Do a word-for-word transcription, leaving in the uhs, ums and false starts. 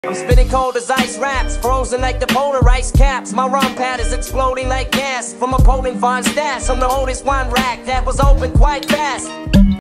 I'm spitting cold as ice raps, frozen like the polar ice caps. My rum pad is exploding like gas from a potent fine stash. I'm the oldest wine rack that was open quite fast.